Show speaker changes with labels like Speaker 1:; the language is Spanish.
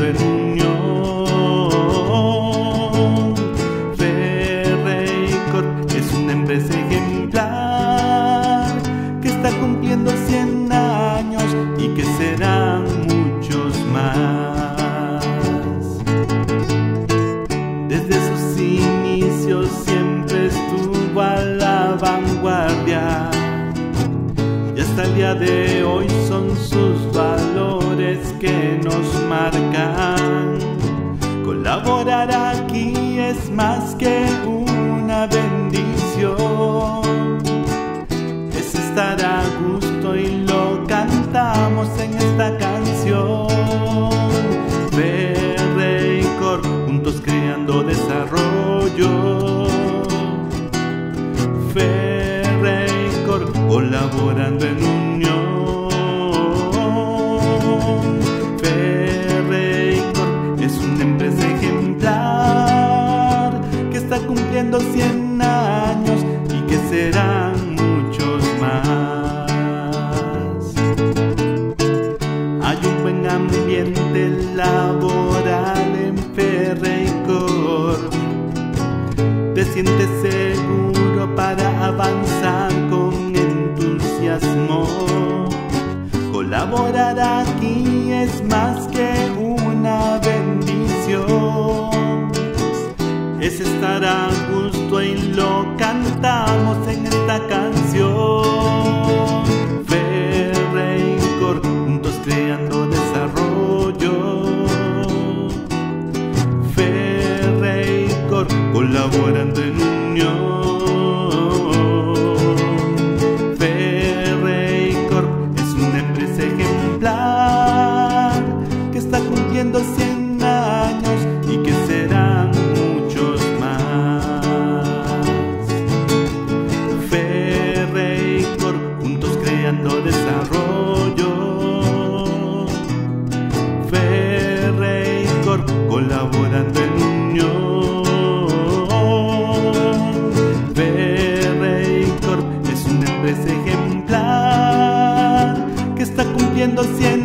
Speaker 1: colaborando en unión. Ferreicorp es una empresa ejemplar que está cumpliendo 100 años y que serán muchos más. Desde sus inicios siempre estuvo a la vanguardia y hasta el día de hoy son sus valores que nos marcan. Colaborar aquí es más que una bendición, es estar a gusto y lo cantamos en esta canción. Ferreicorp, juntos creando desarrollo. Ferreicorp, colaborando en unión. Ferreicorp es una empresa ejemplar que está cumpliendo 100 años y que serán muchos más. Hay un buen ambiente laboral en Ferreicorp. Te sientes seguro para avanzar con entusiasmo. Colaborar aquí es más que una bendición, es estar a gusto y lo cantamos en esta canción. Ferreicorp, juntos creando desarrollo. Ferreicorp, colaborando en unión. Ferreicorp es una empresa ejemplar que está cumpliendo 100 años y que serán muchos más. Ferreicorp, juntos creando desarrollo. Ferreicorp, colaborando en unión. Ferreicorp es una empresa ejemplar que está cumpliendo 100